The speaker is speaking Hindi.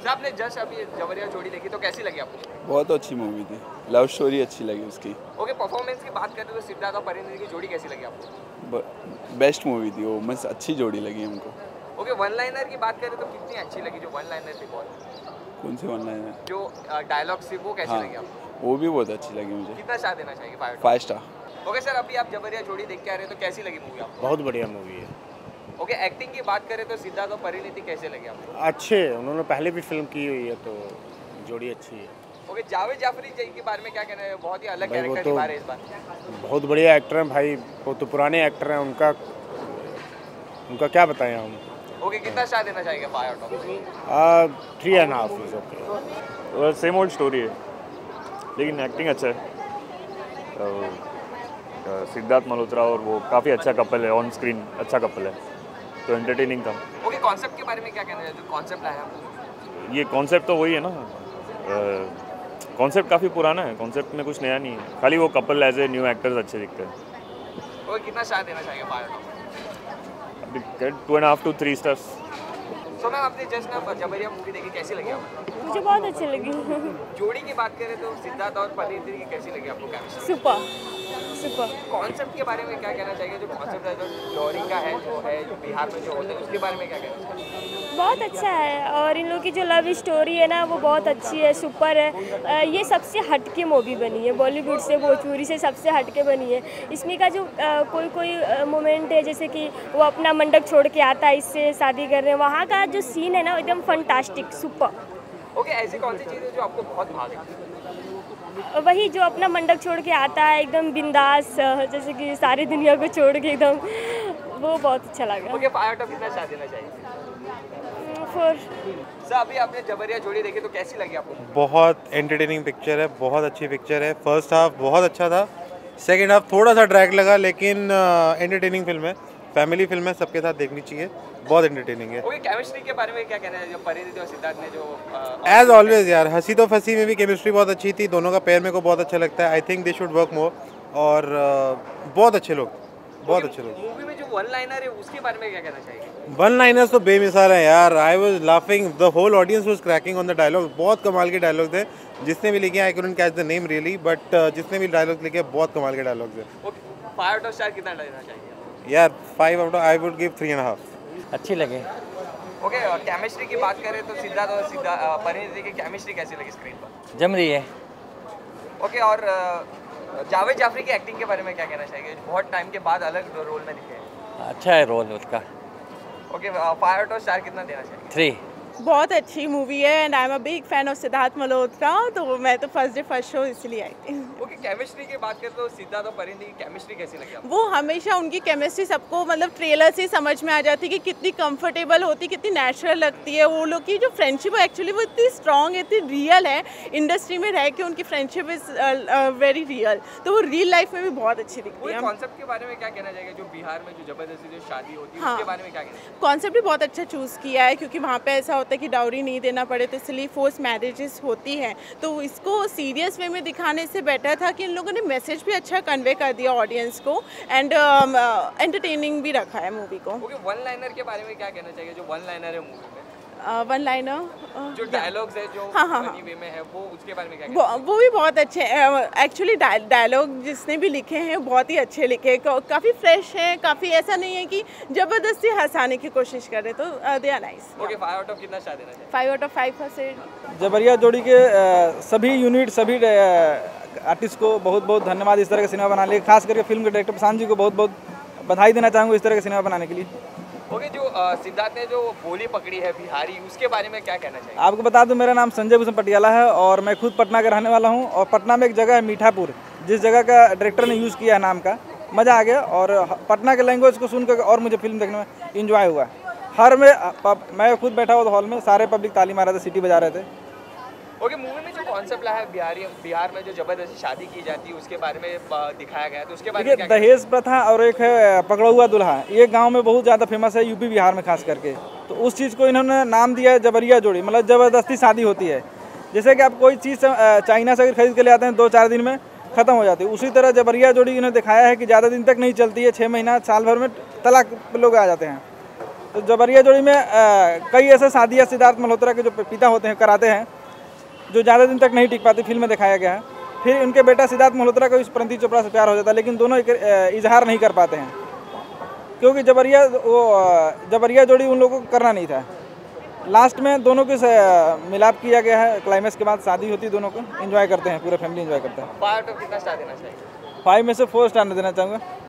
सर आपने जस्ट अभी जबरिया जोड़ी देखी तो कैसी लगी आपको? बहुत अच्छी मूवी थी, लव स्टोरी अच्छी लगी उसकी। ओके, परफॉर्मेंस की बात करें तो सिद्धार्थ और परिणीति की जोड़ी कैसी लगी आपको? बेस्ट मूवी थी वो, मस्त अच्छी जोड़ी लगी हमको। ओके, वन लाइनर की बात करें तो कितनी अच्छी लगी जो वन लाइनर थी? बहुत। कौन सी वन लाइनर? जो डायलॉग्स थी वो कैसी लगी आपको? वो भी बहुत अच्छी लगी मुझे। कितना स्टार देना चाहिए? 5 स्टार। ओके सर, अभी आप जबरिया जोड़ी देख के आ रहे हैं तो कैसी लगी मूवी आपको? बहुत बढ़िया मूवी है। ओके, एक्टिंग की बात करें तो सिद्धार्थ और परिणीति कैसे लगे आपको? अच्छे, उन्होंने पहले भी फिल्म की हुई है तो जोड़ी अच्छी है। ओके, जावेद जाफरी जी के बारे में क्या कहना है? बहुत ही अलग भाई वो कैरेक्टर तो निभा रहे हैं इस बार। बहुत बढ़िया एक्टर हैं भाई, वो तो पुराने एक्टर हैं, उनका क्या बताएं हम। ओके, कितना स्टार देना चाहिए 5 out of? 3.5 is okay. Same old story है लेकिन एक्टिंग अच्छा है। सिद्धार्थ मल्होत्रा और वो काफ़ी अच्छा कपल है, ऑन स्क्रीन अच्छा कपल है, तो एंटरटेनिंग था। ओके, कॉन्सेप्ट के बारे में क्या कहना है? जो कॉन्सेप्ट आया ये कॉन्सेप्ट तो वही है ना, कॉन्सेप्ट काफ़ी पुराना है, कॉन्सेप्ट में कुछ नया नहीं है, खाली वो couple as a new actors अच्छे दिखते हैं। ओके, कितना स्टार देना चाहिए 5 आउट ऑफ? अभी 2.5 to 3 स्टार्स। सो मैम, आपने जस्ट ना जबरिया मूवी देखी, कैसी लगी आपको? मुझे बहुत अच्छी लगी। जोड़ी की बात करें तो सिद्धार्थ और परिणीति की कैसी लगी आपको केमिस्ट्री? Super super. कॉन्सेप्ट के बारे में क्या कहना चाहिए? जो कॉन्सेप्ट है, जो लॉरिंग का है, जो बिहार में जो होता है, उसके बारे में क्या कहना चाहिए? बहुत अच्छा है, और इन लोगों की जो लव स्टोरी है ना वो बहुत अच्छी है, सुपर है। ये सबसे हटके मूवी बनी है, बॉलीवुड से भोजपुरी से सबसे हटके बनी है। इसमें का जो कोई कोई मोमेंट है, जैसे कि वो अपना मंडप छोड़ के आता है, इससे शादी कर रहे हैं, वहाँ का जो सीन है ना एकदम फंटास्टिक, सुपर। ओके, ऐसी कौन सी चीज़ है जो आपको बहुत भागी? वही जो अपना मंडप छोड़ के आता है एकदम बिंदास, जैसे कि सारी दुनिया को छोड़ के एकदम, वो बहुत अच्छा लगा। ओके, 5 आउट ऑफ कितना स्टार देना चाहिए? 4। सर अभी आपने जबरिया जोड़ी देखी तो कैसी लगी आपको? बहुत एंटरटेनिंग पिक्चर है, बहुत अच्छी पिक्चर है। फर्स्ट हाफ बहुत अच्छा था, सेकंड हाफ थोड़ा सा ड्रैग लगा, लेकिन एंटरटेनिंग फिल्म है, फैमिली फिल्म है, सबके साथ देखनी चाहिए, बहुत एंटरटेनिंग है। ओके, केमिस्ट्री के बारे में क्या कहना है? जो परिणीति और सिद्धार्थ ने जो एज ऑलवेज यार, हंसी तो फंसी में भी केमिस्ट्री बहुत अच्छी थी, दोनों का पेयर मेरे को बहुत अच्छा लगता है। I think they should work more, और बहुत अच्छे लोग, बहुत अच्छे लोग। मूवी में जो वन लाइनर है उसके बारे में क्या कहना चाहिए? वन लाइनर्स तो बेमिसाल हैं यार, I was laughing, the whole audience was cracking on the dialogue. बहुत कमाल के डायलॉग थे, जिसने भी लिखे, I couldn't catch the name really, but जिसने भी डायलॉग लिखे बहुत कमाल के डायलॉग थे। ओके, 5 आउट ऑफ स्टार कितना देना चाहिए यार? 5 out of I would give 3.5। अच्छी लगे। ओके, केमिस्ट्री की बात करें तो सिद्धार्थ और परिणीति की केमिस्ट्री कैसी लगी स्क्रीन पर? जम रही है। ओके, और जावेद जाफरी की एक्टिंग के बारे में क्या कहना चाहिए? बहुत टाइम के बाद अलग रोल में दिखे हैं। अच्छा है रोल उसका। ओके, 5 आउट ऑफ स्टार कितना देना चाहिए? 3। बहुत अच्छी मूवी है, and I am a big fan of Siddharth Malhotra, तो मैं तो फर्स्ट डे फर्स्ट शो इसलिए आई थी। ओके, केमिस्ट्री की बात करें तो सिद्धार्थ और परिणीति की केमिस्ट्री कैसी लगी आपको? वो हमेशा उनकी केमिस्ट्री सबको मतलब ट्रेलर से समझ में आ जाती है कि कितनी कंफर्टेबल होती, कितनी नेचुरल लगती है। वो लोग की जो फ्रेंडशिप है एक्चुअली वो इतनी स्ट्रॉन्ग है, इतनी रियल है, इंडस्ट्री में रह के उनकी फ्रेंडशिप इज वेरी रियल, तो वो रियल लाइफ में भी बहुत अच्छी दिखती है। कॉन्सेप्ट के बारे में क्या कहना चाहिए? जो बिहार में जो जबरदस्ती जो शादी होती है, हाँ, उसके बारे में क्या कहना? कॉन्सेप्ट भी बहुत अच्छा चूज़ किया है, क्योंकि वहाँ पे ऐसा होता है कि डाउरी नहीं देना पड़े, तो इसलिए फोर्स मैरिजेस होती हैं, तो इसको सीरियस वे में दिखाने से बेटर था कि इन लोगों ने मैसेज भी अच्छा कन्वे कर दिया ऑडियंस को, एंड एंटरटेनिंग भी रखा है मूवी को। ओके, वन लाइनर के बारे में क्या कहना चाहिए? जो वन लाइनर है मूवी में, वन लाइनर जो डायलॉग्स है जो फनी वे में है, वो उसके बारे में क्या कहना चाहिए? वो भी बहुत अच्छे हैं एक्चुअली। डायलॉग जिसने भी लिखे हैं बहुत ही अच्छे लिखे हैं, काफ़ी फ्रेश हैं, काफ़ी ऐसा नहीं है कि ज़बरदस्ती हंसाने की कोशिश करें, तो they are nice. Okay, 5 out of कितना स्टार देना चाहिए? 5 आउट ऑफ 5%। जबरिया जोड़ी के सभी यूनिट, सभी आर्टिस्ट को बहुत बहुत धन्यवाद इस तरह का सिनेमा बनाने के लिए। खास करके फिल्म के डायरेक्टर प्रशांत जी को बहुत बहुत बधाई देना चाहूँगा इस तरह का सिनेमा बनाने के लिए। ओके, जो सिद्धार्थ ने जो बोली पकड़ी है बिहारी, उसके बारे में क्या कहना चाहिए? आपको बता दूं, मेरा नाम संजय भूषण पटियाला है और मैं खुद पटना का रहने वाला हूं, और पटना में एक जगह है मीठापुर, जिस जगह का डायरेक्टर ने यूज़ किया है नाम का, मज़ा आ गया, और पटना के लैंग्वेज को सुनकर और मुझे फिल्म देखने में इंजॉय हुआ। मैं खुद बैठा हुआ था हॉल में, सारे पब्लिक ताली मार रहे थे, सीटी बजा रहे थे। ओके, मूवी में जो कॉन्सेप्ट लाया है बिहार में जो जबरदस्ती शादी की जाती है, उसके बारे में दिखाया गया है, तो उसके बारे में क्या? दहेज प्रथा और एक है पकड़ा हुआ दूल्हा, ये गांव में बहुत ज़्यादा फेमस है, यूपी बिहार में खास करके, तो उस चीज़ को इन्होंने नाम दिया है जबरिया जोड़ी, मतलब ज़बरदस्ती शादी होती है। जैसे कि आप कोई चीज़ चाइना से अगर खरीद के ले आते हैं 2-4 दिन में ख़त्म हो जाती है, उसी तरह जबरिया जोड़ी इन्होंने दिखाया है कि ज़्यादा दिन तक नहीं चलती है, 6 महीना साल भर में तलाक लोग आ जाते हैं। तो जबरिया जोड़ी में कई ऐसे शादियाँ सिद्धार्थ मल्होत्रा के जो पिता होते हैं कराते हैं जो ज़्यादा दिन तक नहीं टिक पाती, फिल्म में दिखाया गया है। फिर उनके बेटा सिद्धार्थ मल्होत्रा को इस प्रणति चोपड़ा से प्यार हो जाता है, लेकिन दोनों इजहार नहीं कर पाते हैं क्योंकि जबरिया जोड़ी उन लोगों को करना नहीं था। लास्ट में दोनों के मिलाप किया गया है, क्लाइमैक्स के बाद शादी होती है, दोनों को एंजॉय करते हैं, पूरे फैमिली एंजॉय करते हैं। 5 आउट ऑफ कितना स्टार देना चाहिए? 5 में से 4 स्टार देना चाहूँगा।